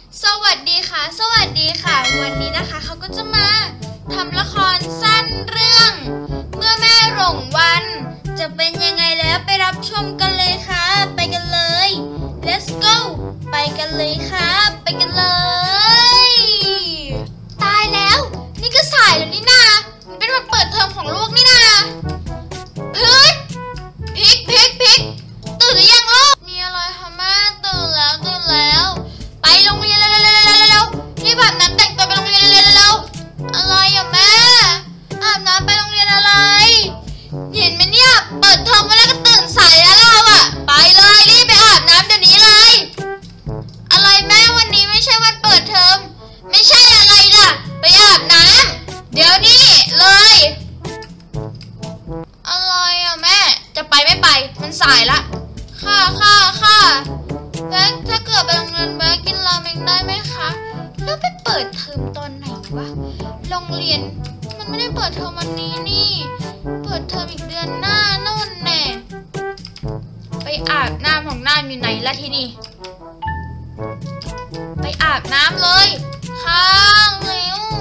สวัสดีค่ะวันนี้นะคะเขาก็จะมาทำละครสั้นเรื่องเมื่อแม่หลงวันจะเป็นยังไงแล้วไปรับชมกันเลยค่ะไปกันเลย let's go ไปกันเลยค่ะไปกันเลยตายแล้วนี่ก็สายแล้วนี่นามันเป็นวันเปิดเทอมของลูกนี่นาพื้นพริกตื่นหรือยังลูกมีอะไรคะแม่ตื่นแล้วไปโรงเรียนเร็วรีบอาบน้ำแต่งตัวไปโรงเรียนเร็วอะไรอ่ะแม่อาบน้ำไปโรงเรียนอะไรเห็นไหมเนี่ยเปิดเทอมมาแล้วก็ตื่นสายแล้วเราอ่ะไปเลยรีบไปอาบน้ำเดี๋ยวนี้เลยอะไรแม่วันนี้ไม่ใช่วันเปิดเทอมไม่ใช่อะไรล่ะไปอาบน้ำเดี๋ยวนี้เลยอะไรอ่ะแม่จะไปไม่ไปมันสายละค่ะแบ๊กถ้าเกิดไปโรงเรียนแบ๊กกินราเมงได้ไหมคะแล้วไปเปิดเทอมตอนไหนวะโรงเรียนมันไม่ได้เปิดเทอมวันนี้นี่เปิดเทอมอีกเดือนหน้านู่นแน่ไปอาบน้ำของน้ำอยู่ไหนล่ะที่นี่ไปอาบน้ำเลยข้างเร็ว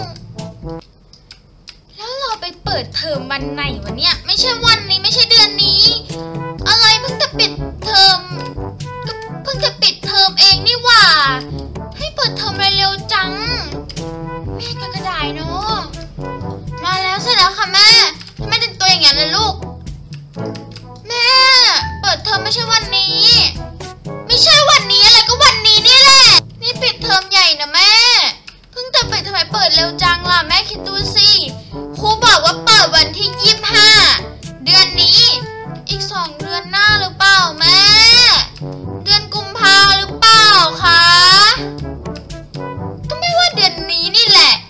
แล้วเราไปเปิดเทอมวันไหนวะเนี่ยไม่ใช่วันนี้ไม่ใช่เดือนนี้อะไรเพิ่งจะปิดเทอมเพิ่งจะปิดเทอมเองนี่หว่าให้เปิดเทอมเร็วจังแม่ก็กระดายเนาะมาแล้วเสร็จแล้วค่ะแม่ทำไมเป็นตัวอย่างนั้นเลยลูกแม่เปิดเทอมไม่ใช่วันนี้ไม่ใช่วันนี้อะไรก็วันนี้นี่แหละนี่ปิดเทอมใหญ่นะแม่เพิ่งจะปิดทำไมเปิดเร็วจังล่ะแม่คิดดูสิครูบอกว่าเปิดวันที่25เดือนนี้อีก2 เดือนหน้าหรือเปล่าแม่เดือนกุมภาหรือเปล่าคะก็ไม่ว่าเดือนนี้นี่แหละ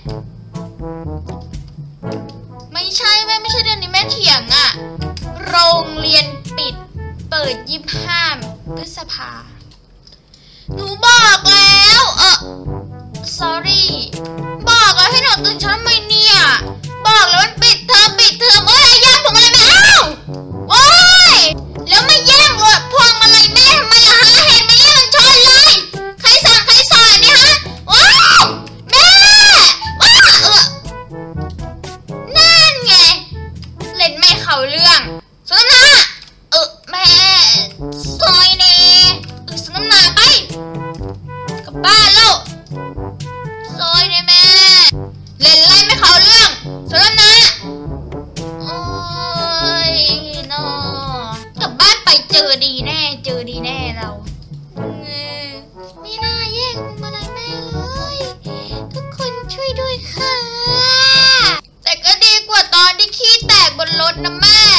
ไม่ใช่แม่ไม่ใช่เดือนนี้แม่เถียงอะโรงเรียนปิดเปิด25 พฤษภาหนูบอกแล้วsorry บอกแล้วให้หนูตื่นเช้าทำไมเนี่ยบอกแล้วมันปิดเทอมโอ้ยย่างพวงมาลัยไม่เอาโอ้ยแล้วไม่แย่งรถพวงมาลัยแม่ทำไมล่ะฮะเห็นไหมเนี่ยมันชนเลยใครสั่งใครสอนเนี่ยฮะโอ้ยแม่ว้านั่นไงเล่นไม่เข้าเรื่องสนน้ำหน้าแม่ซอยเน่สนน้ำหน้าไปกลับบ้านแล้วซอยเน่แม่เล่นไล่ไม่เข้าเรื่องสนน้ำหน้าโอ้ยนอกลับบ้านไปเจอดีแน่เราไม่น่าแย่งมาเลยแม่เลยทุกคนช่วยด้วยค่ะแต่ก็ดีกว่าตอนที่ขี้แตกบนรถนะแม่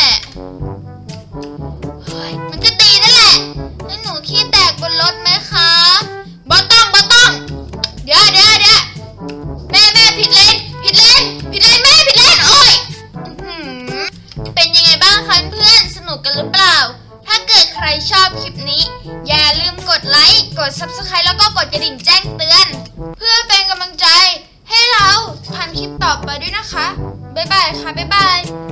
มันก็ดีนั่นแหละแล้วหนูขี้แตกบนรถไหมคะบ่ต้องเดี๋ยวแม่ผิดเลนแม่ผิดเลนโอ้ยเป็นยังไงบ้างคะเพื่อนสนุกกันหรือเปล่าถ้าเกิดใครชอบคลิปนี้อย่าลืมกดไลค์กด Subscribe แล้วก็กดกระดิ่งแจ้งเตือนเพื่อเป็นกำลังใจให้เราทำคลิปต่อไปด้วยนะคะบ๊ายบายค่ะบ๊ายบาย